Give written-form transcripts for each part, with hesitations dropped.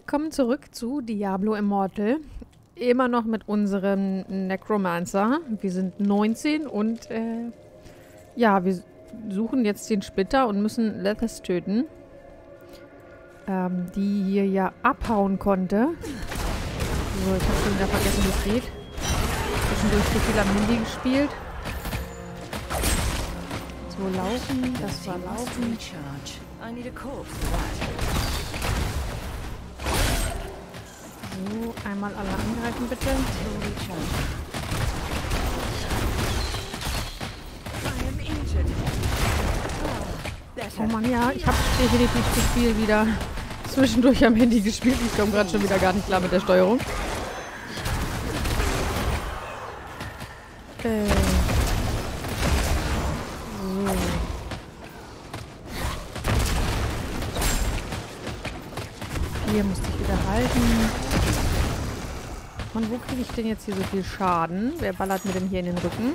Willkommen zurück zu Diablo Immortal. Immer noch mit unserem Necromancer. Wir sind 19 und ja, wir suchen jetzt den Splitter und müssen Lethis töten. Die hier ja abhauen konnte. So, ich habe schon wieder vergessen, wie es geht. Zwischendurch zu viel am Handy gespielt. So, laufen, das war laufen. So, einmal alle angreifen, bitte. Oh Mann, ja, ich habe definitiv zu viel wieder zwischendurch am Handy gespielt. Ich komme gerade schon wieder gar nicht klar mit der Steuerung. So. Hier musste ich wieder halten. Und wo kriege ich denn jetzt hier so viel Schaden? Wer ballert mir denn hier in den Rücken?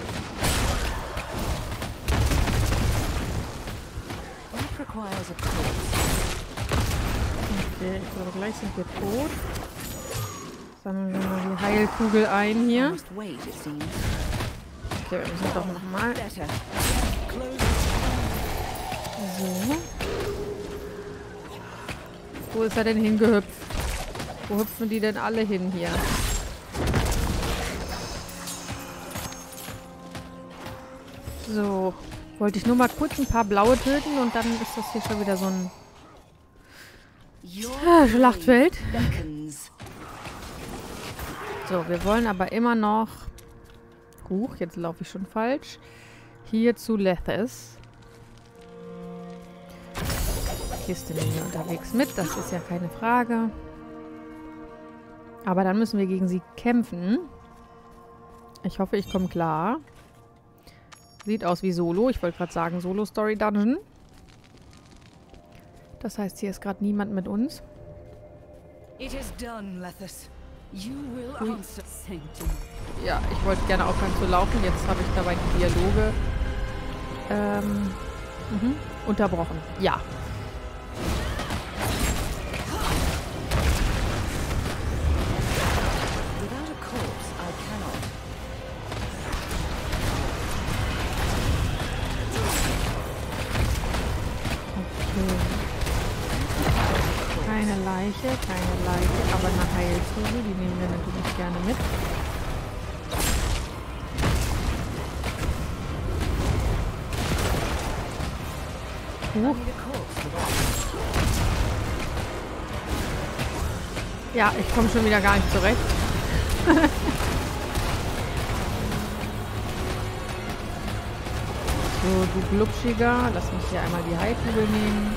Okay, ich glaube gleich sind wir tot. Sammeln wir mal die Heilkugel ein hier. Okay, wir müssen doch nochmal. So. Wo ist er denn hingehüpft? Wo hüpfen die denn alle hin hier? So. Wollte ich nur mal kurz ein paar blaue töten und dann ist das hier schon wieder so ein Schlachtfeld. So, wir wollen aber immer noch... Huch, jetzt laufe ich schon falsch. Hier zu Lethis. Kiste nehmen wir unterwegs mit, das ist ja keine Frage. Aber dann müssen wir gegen sie kämpfen. Ich hoffe, ich komme klar. Sieht aus wie Solo. Ich wollte gerade sagen Solo-Story-Dungeon. Das heißt, hier ist gerade niemand mit uns. Ja, ich wollte gerne aufhören zu laufen. Jetzt habe ich dabei die Dialoge unterbrochen. Ja. Keine Leiche, aber eine Heilkugel, die nehmen wir natürlich gerne mit. Ja, ich komme schon wieder gar nicht zurecht. So, du Glubschiger, lass mich hier einmal die Heilkugel nehmen.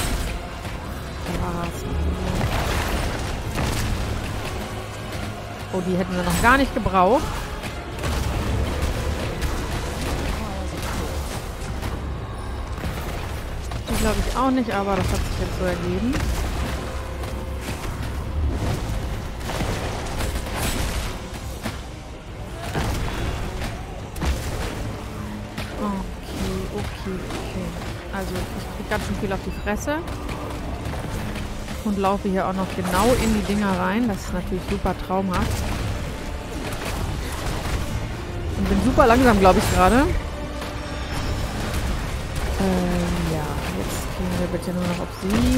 Oh, die hätten wir noch gar nicht gebraucht. Die glaube ich auch nicht, aber das hat sich jetzt so ergeben. Okay. Also ich kriege ganz schön viel auf die Fresse. Und laufe hier auch noch genau in die Dinger rein. Das ist natürlich super traumhaft. Und bin super langsam, glaube ich, gerade. Ja, jetzt gehen wir bitte nur noch auf sie.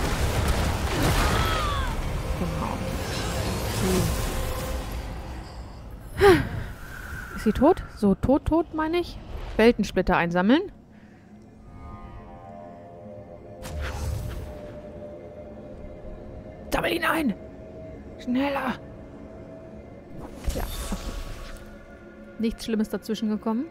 Genau. Okay. Ist sie tot? So, tot, meine ich. Weltensplitter einsammeln. Sammel ihn ein! Schneller! Ja, okay. Nichts Schlimmes dazwischen gekommen.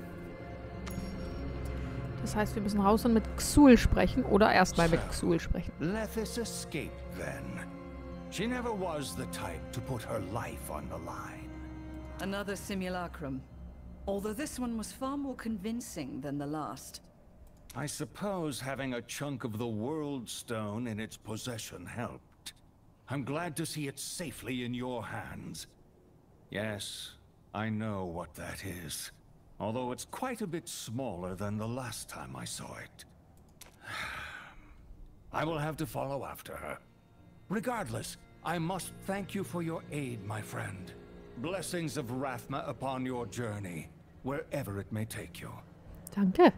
Das heißt, wir müssen raus und mit Xul sprechen oder erstmal mit Xul sprechen. Lethis escaped then. She never was the type to put her life on the line. Another simulacrum. Although this one was far more convincing than the last. I suppose having a chunk of the World Stone in its possession helped. I'm glad to see it safely in your hands. Yes, I know what that is. Although it's quite a bit smaller than the last time I saw it. I will have to follow after her. Regardless, I must thank you for your aid, my friend. Blessings of Rathma upon your journey, wherever it may take you. Danke.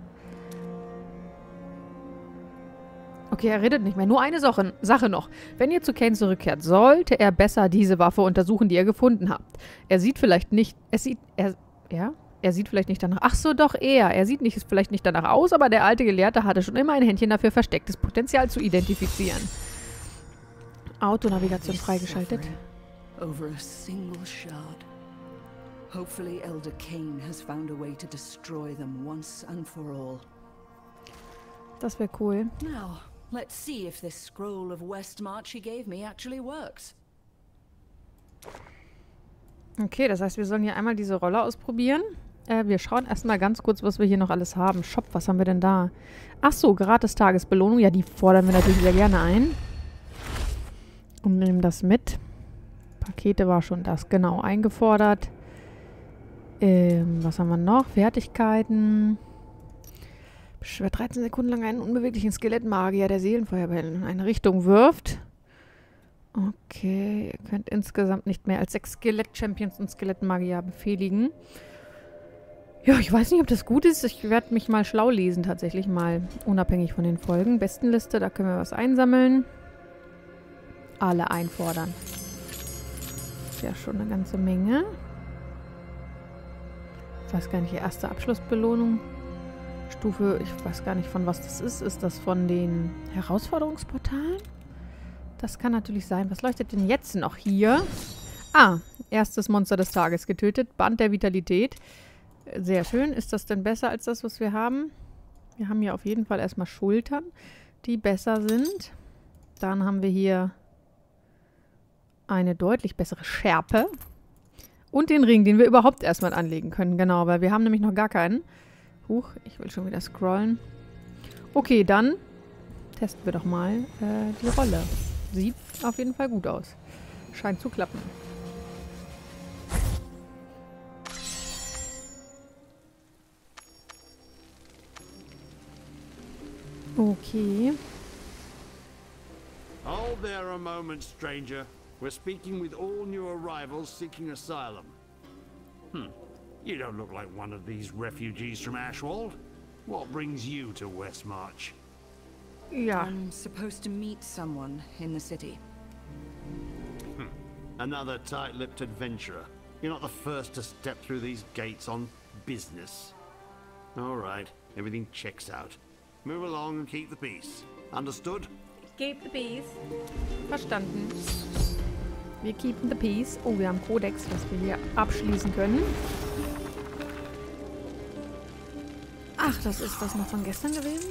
Okay, er redet nicht mehr. Nur eine Sache noch. Wenn ihr zu Kain zurückkehrt, sollte er besser diese Waffe untersuchen, die ihr gefunden habt. Er sieht vielleicht nicht... Er sieht vielleicht nicht danach... Ach so, doch er. Er sieht vielleicht nicht danach aus, aber der alte Gelehrte hatte schon immer ein Händchen dafür, verstecktes Potenzial zu identifizieren. Autonavigation freigeschaltet. Over a single shard. Hopefully Elder Kain has found a way to destroy them once and for all. Das wäre cool. Now, let's see if this scroll of Westmarch he gave me actually works. Okay, das heißt, wir sollen hier einmal diese Rolle ausprobieren. Wir schauen erstmal ganz kurz, was wir hier noch alles haben. Shop, was haben wir denn da? Ach so, gratis Tagesbelohnung. Ja, die fordern wir natürlich sehr gerne ein. Und nehmen das mit. Pakete war schon das, genau, eingefordert. Was haben wir noch? Fertigkeiten. Beschwört 13 Sekunden lang einen unbeweglichen Skelettmagier, der Seelenfeuerbälle in eine Richtung wirft. Okay, ihr könnt insgesamt nicht mehr als 6 Skelett-Champions und Skelettmagier befehligen. Ja, ich weiß nicht, ob das gut ist. Ich werde mich mal schlau lesen, tatsächlich mal, unabhängig von den Folgen. Bestenliste, da können wir was einsammeln. Alle einfordern. Das ist ja schon eine ganze Menge. Ich weiß gar nicht, die erste Abschlussbelohnung. Stufe, ich weiß gar nicht, von was das ist. Ist das von den Herausforderungsportalen? Das kann natürlich sein. Was leuchtet denn jetzt noch hier? Ah, erstes Monster des Tages getötet. Band der Vitalität. Sehr schön. Ist das denn besser als das, was wir haben? Wir haben hier auf jeden Fall erstmal Schultern, die besser sind. Dann haben wir hier eine deutlich bessere Schärpe. Und den Ring, den wir überhaupt erstmal anlegen können. Genau, weil wir haben nämlich noch gar keinen. Huch, ich will schon wieder scrollen. Okay, dann testen wir doch mal die Rolle. Sieht auf jeden Fall gut aus. Scheint zu klappen. Okay. Hold there a moment, stranger. We're speaking with all new arrivals seeking asylum. You don't look like one of these refugees from Ashwald. What brings you to Westmarch? Ja. I'm supposed to meet someone in the city. Another tight-lipped adventurer. You're not the first to step through these gates on business. All right, everything checks out. Move along and keep the peace. Understood? Keep the peace. Verstanden. Wir keepen the peace. Oh, wir haben Kodex, was wir hier abschließen können. Ach, das ist das noch von gestern gewesen?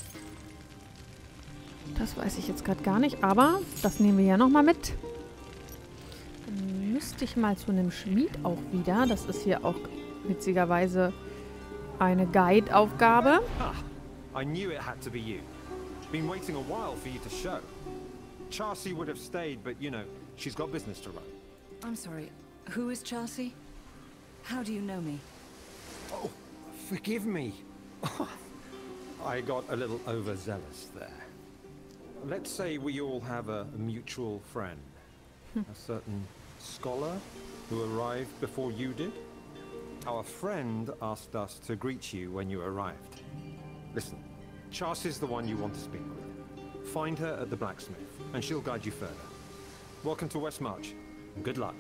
Das weiß ich jetzt gerade gar nicht, aber das nehmen wir ja nochmal mit. Dann müsste ich mal zu einem Schmied auch wieder. Das ist hier auch witzigerweise eine Guide-Aufgabe. I knew it had to be you. Been waiting a while for you to show. Chelsea would have stayed, but you know, she's got business to run. I'm sorry, who is Chelsea? How do you know me? Oh, forgive me. I got a little overzealous there. Let's say we all have a mutual friend. A certain scholar who arrived before you did. Our friend asked us to greet you when you arrived. Listen, Chelsea the one you want to speak with. Find her at the blacksmith, and she'll guide you further. Welcome to Westmarch, and good luck.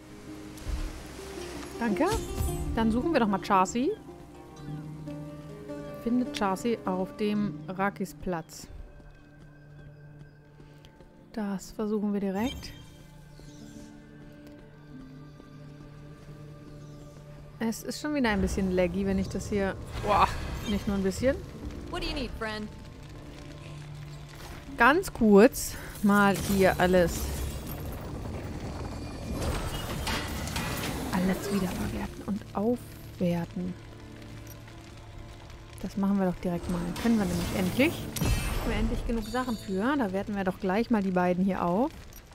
Danke. Dann suchen wir doch mal Chelsea. Findet Chelsea auf dem Rakisplatz. Das versuchen wir direkt. Es ist schon wieder ein bisschen laggy, wenn ich das hier... Boah, nicht nur ein bisschen. What do you need, friend? Ganz kurz mal hier alles wiederverwerten und aufwerten. Das machen wir doch direkt mal. Können wir nämlich endlich. Haben wir endlich genug Sachen für. Da werten wir doch gleich mal die beiden hier auf.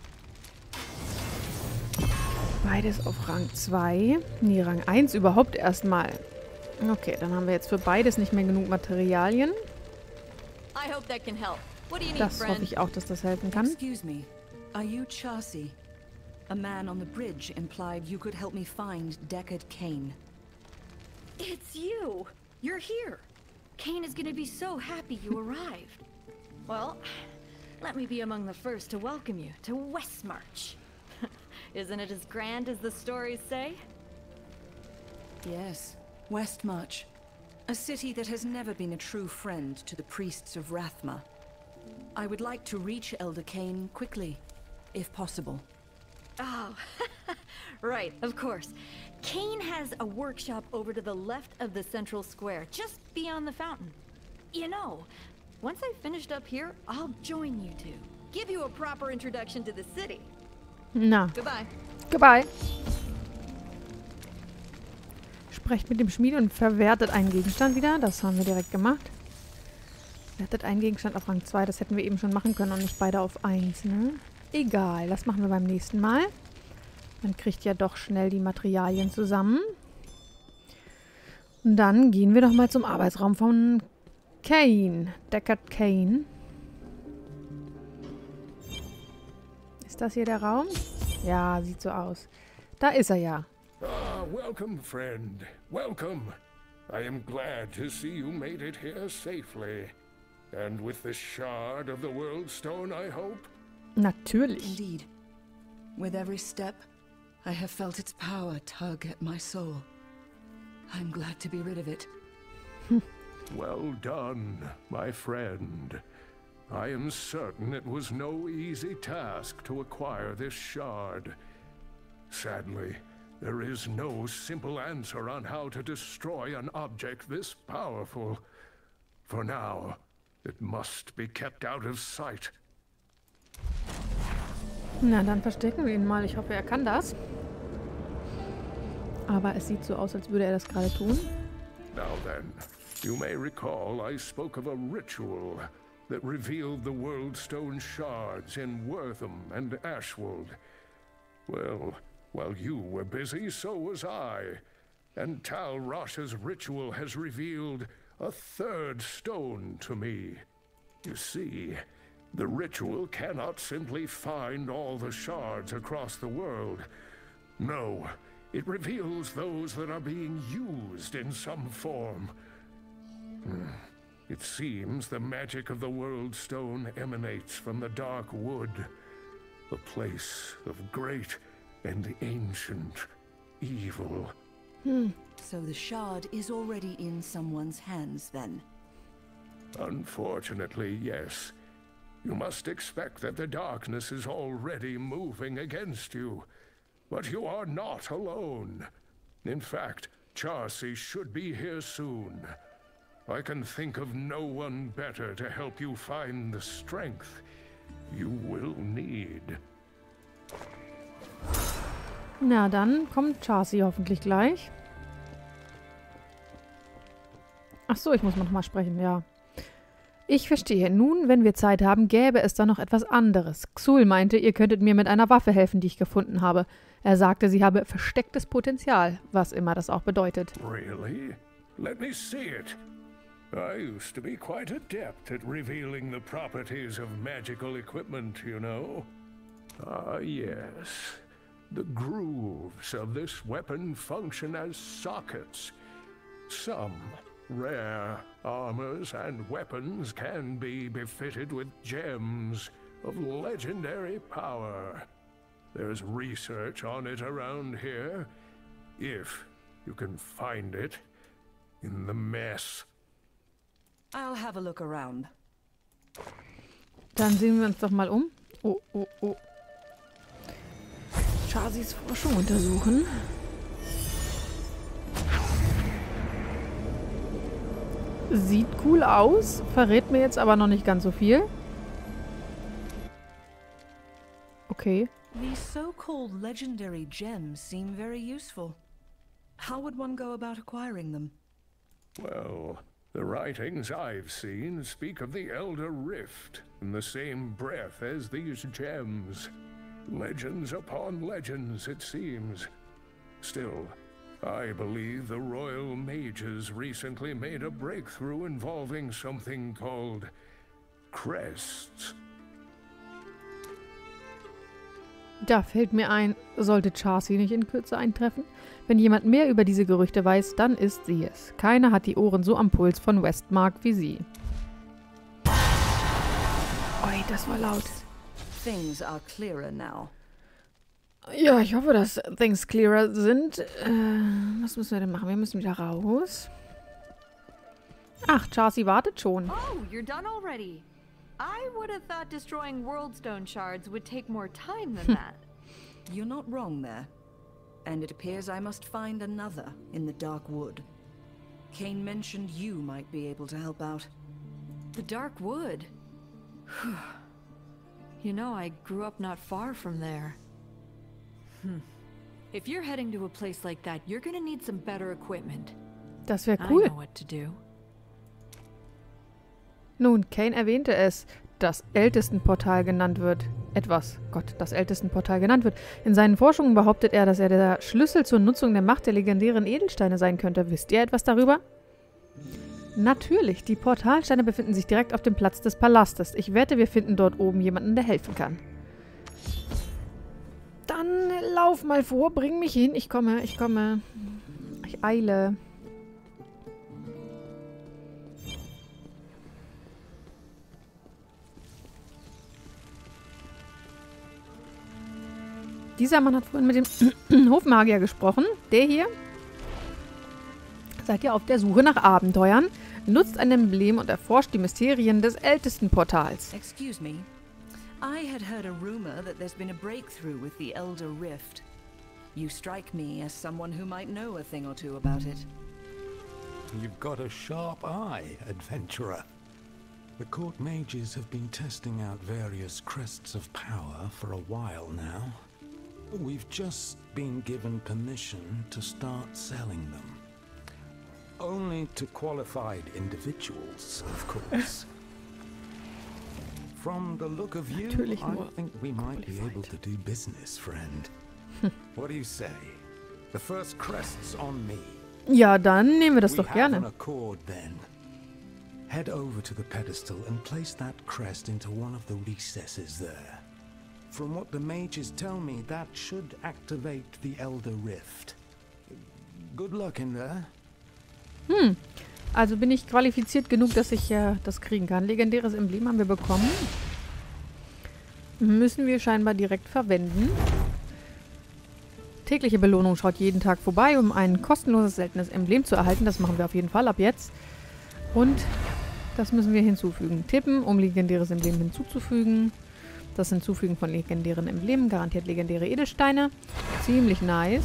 Beides auf Rang 2. Nee, Rang 1 überhaupt erstmal. Okay, dann haben wir jetzt für beides nicht mehr genug Materialien. I hope that can help. What do you need, Das hoffe friend? ich auch, dass das helfen kann. Excuse me. Are you Chasi? A man on the bridge implied you could help me find Deckard Cain. It's you! You're here! Cain is gonna be so happy you arrived. Well, let me be among the first to welcome you to Westmarch. Isn't it as grand as the stories say? Yes, Westmarch. A city that has never been a true friend to the priests of Rathma. I would like to reach Elder Cain quickly, if possible. Oh, right, of course. Cain has a workshop over to the left of the central square, just beyond the fountain. You know, once I've finished up here, I'll join you two. Give you a proper introduction to the city. Na. Goodbye. Goodbye. Sprecht mit dem Schmied und verwertet einen Gegenstand wieder. Das haben wir direkt gemacht. Wertet einen Gegenstand auf Rang 2. Das hätten wir eben schon machen können und nicht beide auf 1, ne? Egal, das machen wir beim nächsten Mal. Man kriegt ja doch schnell die Materialien zusammen. Und dann gehen wir doch mal zum Arbeitsraum von Cain. Deckard Cain. Ist das hier der Raum? Ja, sieht so aus. Da ist er ja. Ah, welcome, friend. Welcome. I am glad to see you made it here safely. And with the shard of the World Stone, I hope? Natürlich. Indeed. With every step, I have felt its power tug at my soul. I'm glad to be rid of it. Well done, my friend. I am certain it was no easy task to acquire this shard. Sadly, there is no simple answer on how to destroy an object this powerful. For now, it must be kept out of sight. Na, dann verstecken wir ihn mal. Ich hoffe, er kann das. Aber es sieht so aus, als würde er das gerade tun. Now then, you may recall I spoke of a ritual that revealed the World Stone shards in Wortham and Ashwold. Well, while you were busy, so was I. And Tal Rasha's ritual has revealed a third stone to me. You see, the ritual cannot simply find all the shards across the world. No, it reveals those that are being used in some form. It seems the magic of the World Stone emanates from the Dark Wood, a place of great and ancient evil. So the shard is already in someone's hands, then? Unfortunately, yes. You must expect that the darkness is already moving against you. But you are not alone. In fact, Chasi should be here soon. I can think of no one better to help you find the strength you will need. Na, dann kommt Chasi hoffentlich gleich. Ach so, ich muss noch mal sprechen, ja. Ich verstehe. Nun, wenn wir Zeit haben, gäbe es da noch etwas anderes. Xul meinte, ihr könntet mir mit einer Waffe helfen, die ich gefunden habe. Er sagte, sie habe verstecktes Potenzial, was immer das auch bedeutet. Really? Let me see it. I used to be quite adept at revealing the properties of magical equipment, you know. Ah, yes. The grooves of this weapon function as sockets. Some rare armors and weapons can be befitted with gems of legendary power. There's research on it around here, if you can find it in the mess. I'll have a look around. Dann sehen wir uns doch mal um. Oh, oh, oh. Chasis Forschung untersuchen. Sieht cool aus, verrät mir jetzt aber noch nicht ganz so viel. Okay. These so-called legendary gems seem very useful. How would one go about acquiring them? Well, the writings I've seen speak of the Elder Rift in the same breath as these gems. Legends upon legends, it seems. Still, I believe the Royal Mages recently made a breakthrough involving something called crests. Da fällt mir ein, sollte Chassi nicht in Kürze eintreffen? Wenn jemand mehr über diese Gerüchte weiß, dann ist sie es. Keiner hat die Ohren so am Puls von Westmark wie sie. Ui, das war laut. Things are clearer now. Ja, ich hoffe, dass things clearer sind. Was müssen wir denn machen? Wir müssen wieder raus. Ach, Chassi wartet schon. Oh, you're done already. I would have thought destroying Worldstone shards would take more time than that. You're not wrong there. And it appears I must find another in the Dark Wood. Kane mentioned you might be able to help out. The Dark Wood. You know, I grew up not far from there. If you're heading to a place like that, you're gonna need some better equipment. Das wäre I cool. know what to do. Nun, Kane erwähnte es, das Ältestenportal genannt wird. Das Ältestenportal genannt wird. In seinen Forschungen behauptet er, dass er der Schlüssel zur Nutzung der Macht der legendären Edelsteine sein könnte. Wisst ihr etwas darüber? Natürlich, die Portalsteine befinden sich direkt auf dem Platz des Palastes. Ich wette, wir finden dort oben jemanden, der helfen kann. Dann lauf mal vor, bring mich hin. Ich komme. Ich eile. Dieser Mann hat vorhin mit dem Hofmagier gesprochen. Der hier. Seid ihr auf der Suche nach Abenteuern? Nutzt ein Emblem und erforscht die Mysterien des Ältestenportals. Excuse me. I had heard a rumor that there's been a breakthrough with the Elder Rift. You strike me as someone who might know a thing or two about it. You've got a sharp eye, adventurer. The court mages have been testing out various crests of power for a while now. We've just been given permission to start selling them. Only to qualified individuals, of course. From the look of you, I think we might be able to do business, friend. What do you say? The first crest's on me. Ja, dann nehmen wir das doch We have an gerne. accord then. Head over to the pedestal and place that crest into one of the recesses there. From what the mages tell me, that should activate the Elder Rift. Good luck in there. Also bin ich qualifiziert genug, dass ich das kriegen kann. Legendäres Emblem haben wir bekommen. Müssen wir scheinbar direkt verwenden. Tägliche Belohnung schaut jeden Tag vorbei, um ein kostenloses seltenes Emblem zu erhalten. Das machen wir auf jeden Fall ab jetzt. Und das müssen wir hinzufügen. Tippen, um legendäres Emblem hinzuzufügen. Das Hinzufügen von legendären Emblemen garantiert legendäre Edelsteine. Ziemlich nice.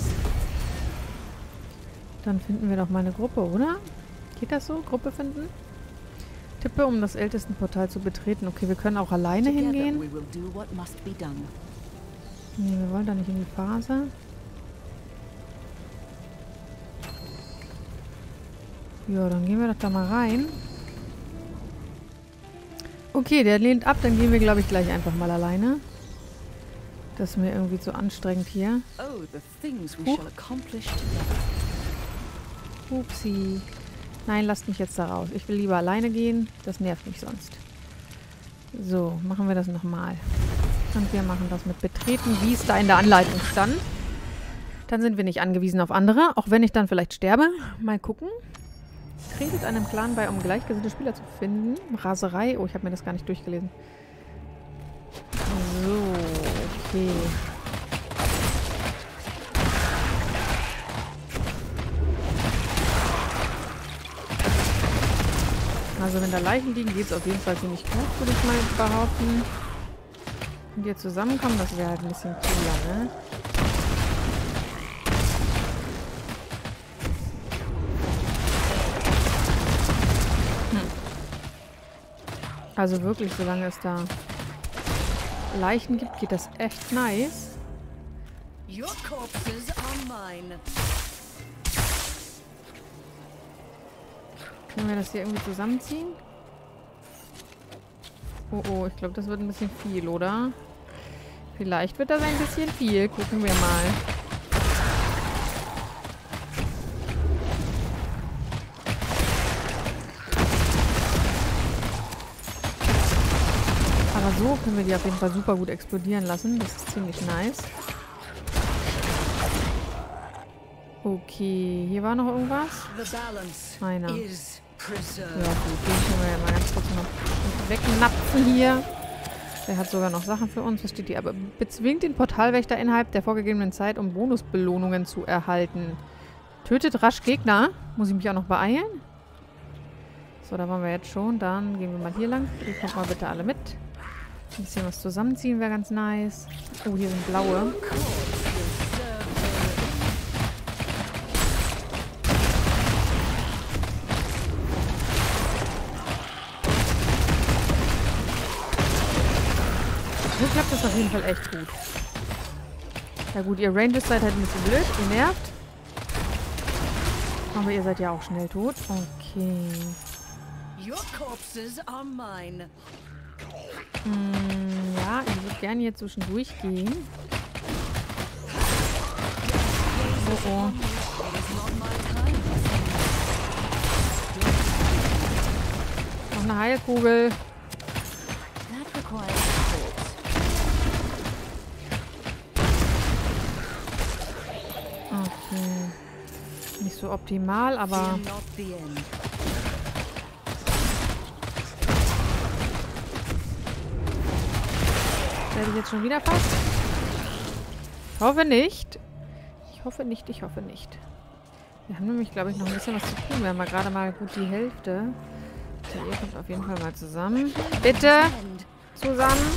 Dann finden wir doch mal eine Gruppe, oder? Geht das so? Gruppe finden? Tippe, um das Ältestenportal zu betreten. Okay, wir können auch alleine hingehen. we will do what must be done. Nee, wir wollen da nicht in die Phase. Ja, dann gehen wir doch da mal rein. Okay, der lehnt ab. Dann gehen wir, glaube ich, gleich einfach mal alleine. Das ist mir irgendwie zu anstrengend hier. Oh, the things we shall accomplish together. Upsi. Nein, lasst mich jetzt da raus. Ich will lieber alleine gehen. Das nervt mich sonst. So, machen wir das nochmal. Und wir machen das mit Betreten, wie es da in der Anleitung stand. Dann sind wir nicht angewiesen auf andere, auch wenn ich dann vielleicht sterbe. Mal gucken. Tretet einem Clan bei, um gleichgesinnte Spieler zu finden. Raserei. Oh, ich habe mir das gar nicht durchgelesen. So, okay. Also wenn da Leichen liegen, geht es auf jeden Fall ziemlich gut, würde ich mal behaupten. Wenn wir zusammenkommen, das wäre halt ein bisschen cooler, ne? Also wirklich, solange es da Leichen gibt, geht das echt nice. Your corpses are mine. Können wir das hier irgendwie zusammenziehen? Oh, oh, ich glaube, das wird ein bisschen viel, oder? Vielleicht wird das ein bisschen viel. Gucken wir mal. Aber so So können wir die auf jeden Fall super gut explodieren lassen. Das ist ziemlich nice. Okay, hier war noch irgendwas. Einer. Ja gut, den können wir ja mal ganz kurz noch wegnapfen hier. Der hat sogar noch Sachen für uns. Was steht hier? Aber bezwingt den Portalwächter innerhalb der vorgegebenen Zeit, um Bonusbelohnungen zu erhalten. Tötet rasch Gegner. Muss ich mich auch noch beeilen? So, da waren wir jetzt schon. Dann gehen wir mal hier lang. Ihr kommt mal bitte alle mit. Ein bisschen was zusammenziehen wäre ganz nice. Oh, hier sind blaue. So klappt das auf jeden Fall echt gut. Ja gut, ihr Rangers seid halt ein bisschen blöd. Ihr nervt. Aber ihr seid ja auch schnell tot. Okay. Ja, ich würde gerne hier zwischendurch gehen. Oh oh. Noch eine Heilkugel. Okay. Nicht so optimal, aber... Werde ich jetzt schon wieder fast? Ich hoffe nicht. Ich hoffe nicht, ich hoffe nicht. Wir haben nämlich, glaube ich, noch ein bisschen was zu tun. Wir haben ja gerade mal gut die Hälfte. So, ihr kommt auf jeden Fall mal zusammen. Bitte! Zusammen!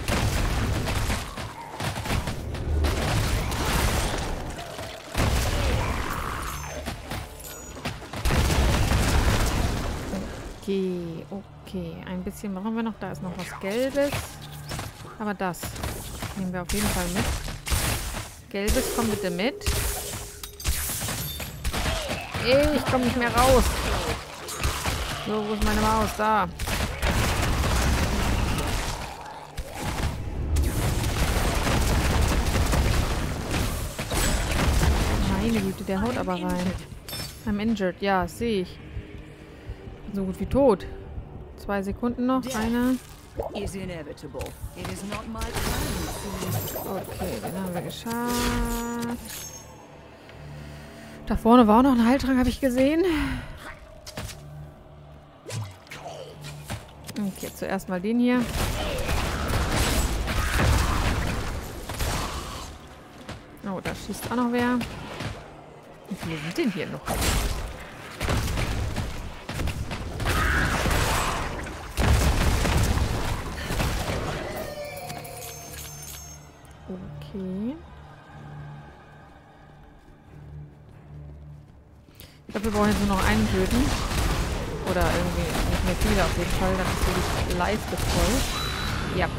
Okay, okay. Ein bisschen brauchen wir noch. Da ist noch was Gelbes. Aber das nehmen wir auf jeden Fall mit. Gelbes, komm bitte mit. Ich komme nicht mehr raus. So, wo ist meine Maus? Da. Meine Güte, der haut aber rein. I'm injured. Ja, sehe ich. So gut wie tot. 2 Sekunden noch. Eine. Okay, den haben wir geschafft. Da vorne war auch noch ein Heiltrank, habe ich gesehen. Okay, zuerst mal den hier. Oh, da schießt auch noch wer. Wie viele sind denn hier noch? Okay. Ich glaube, wir brauchen jetzt nur noch einen töten. Oder irgendwie nicht mehr viele auf jeden Fall. Dann ist die Leiste voll. Ja.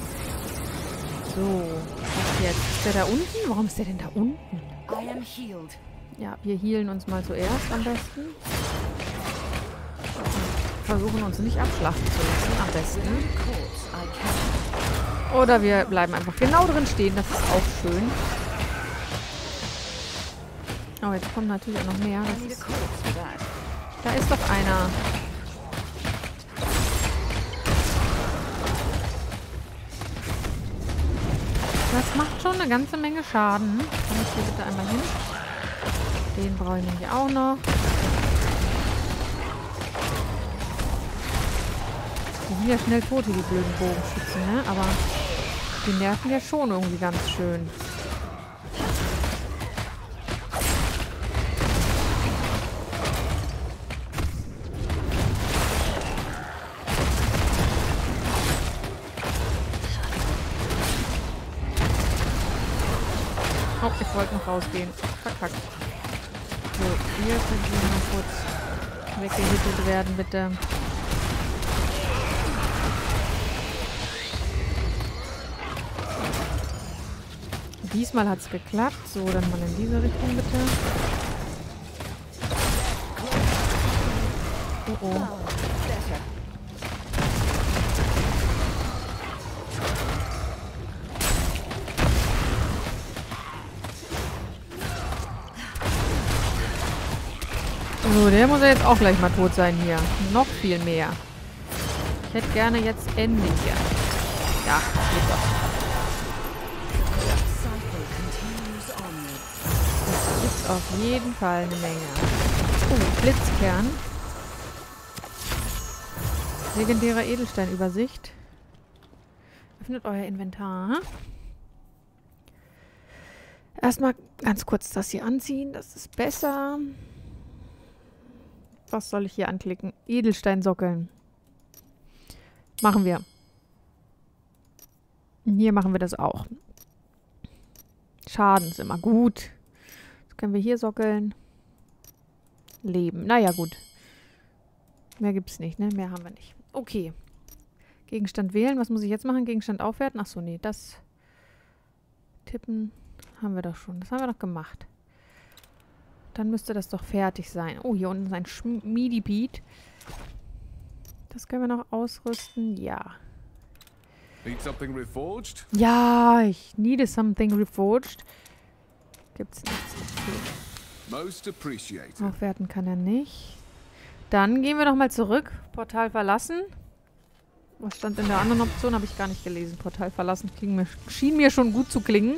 So. Was jetzt? Ist der da unten? Warum ist der denn da unten? Ja, wir healen uns mal zuerst am besten. Versuchen uns nicht abschlachten zu lassen am besten. Oder wir bleiben einfach genau drin stehen. Das ist auch schön. Oh, jetzt kommen natürlich auch noch mehr. Da ist doch einer. Das macht schon eine ganze Menge Schaden. Komm ich hier bitte einmal hin. Den brauche ich nämlich auch noch. Die sind ja schnell tot, hier die blöden Bogenschützen, ne? Aber die nerven ja schon irgendwie ganz schön. Oh, ich wollte noch rausgehen. Verkackt. So, hier können wir mal kurz weggehittet werden, bitte. Diesmal hat es geklappt. So, dann mal in diese Richtung, bitte. Oh, oh. So, der muss ja jetzt auch gleich mal tot sein hier. Noch viel mehr. Ich hätte gerne jetzt Ende hier. Ja, geht doch. Das gibt auf jeden Fall eine Menge. Oh, Blitzkern. Legendärer Edelsteinübersicht. Öffnet euer Inventar. Erstmal ganz kurz das hier anziehen. Das ist besser. Was soll ich hier anklicken? Edelsteinsockeln. Machen wir. Hier machen wir das auch. Schaden ist immer gut. Das können wir hier sockeln. Leben. Naja, gut. Mehr gibt's nicht, ne? Mehr haben wir nicht. Okay. Gegenstand wählen. Was muss ich jetzt machen? Gegenstand aufwerten? Achso, nee. Das tippen haben wir doch schon. Das haben wir doch gemacht. Dann müsste das doch fertig sein. Oh, hier unten ist ein Schmiedibiet. Das können wir noch ausrüsten. Ja. Need something reforged? Ja, ich need something reforged. Gibt's nichts. Okay. Most appreciated. Aufwerten kann er nicht. Dann gehen wir doch mal zurück. Portal verlassen. Was stand in der anderen Option? Habe ich gar nicht gelesen. Portal verlassen schien mir schon gut zu klingen.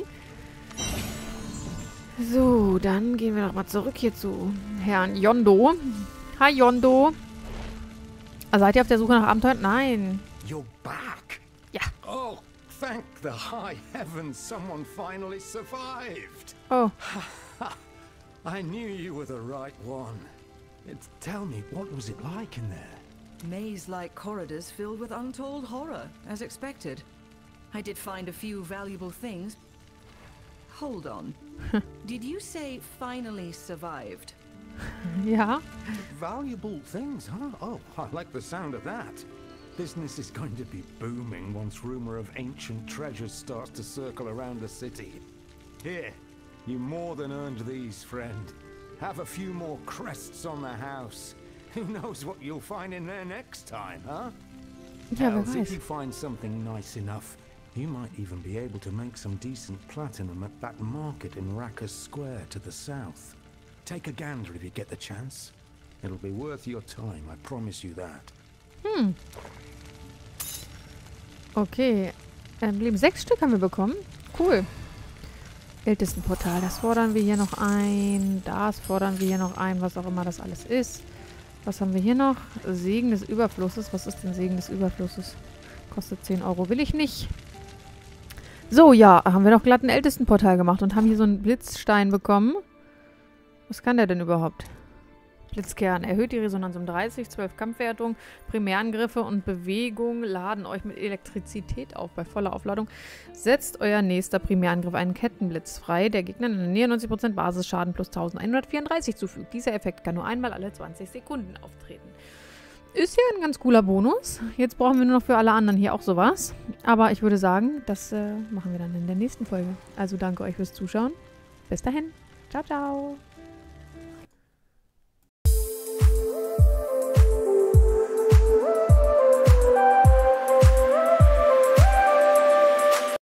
So, dann gehen wir doch mal zurück hier zu Herrn Yondo. Hi, Yondo. Seid ihr auf der Suche nach Abenteuern? Nein. You're back? Ja. Oh, thank the high heavens someone finally survived. Oh. I knew you were the right one. Tell me, what was it like in there? Maze-like corridors filled with untold horror, as expected. I did find a few valuable things. Hold on. Did you say finally survived? Ja. Valuable things, huh? Oh, I like the sound of that. Business is going to be booming once rumor of ancient treasures starts to circle around the city. Here, you more than earned these, friend. Have a few more crests on the house. Who knows what you'll find in there next time, huh? Ja, wer Else, if weiß. you find something nice enough, you might even be able to make some decent platinum at that market in Rackus Square to the south. Take a gander if you get the chance. It'll be worth your time, I promise you that. Okay. Emblem 6 Stück haben wir bekommen. Cool. Ältestenportal. Das fordern wir hier noch ein. Das fordern wir hier noch ein. Was auch immer das alles ist. Was haben wir hier noch? Segen des Überflusses. Was ist denn Segen des Überflusses? Kostet 10 Euro. Will ich nicht. So, ja. Haben wir doch glatt ein Ältestenportal gemacht und haben hier so einen Blitzstein bekommen. Was kann der denn überhaupt? Blitzkern. Erhöht die Resonanz um 30, 12 Kampfwertung, Primärangriffe und Bewegung laden euch mit Elektrizität auf. Bei voller Aufladung setzt euer nächster Primärangriff einen Kettenblitz frei, der Gegner in der Nähe 90% Basisschaden plus 1134 zufügt. Dieser Effekt kann nur einmal alle 20 Sekunden auftreten. Ist ja ein ganz cooler Bonus. Jetzt brauchen wir nur noch für alle anderen hier auch sowas. Aber ich würde sagen, das machen wir dann in der nächsten Folge. Also danke euch fürs Zuschauen. Bis dahin. Ciao, ciao.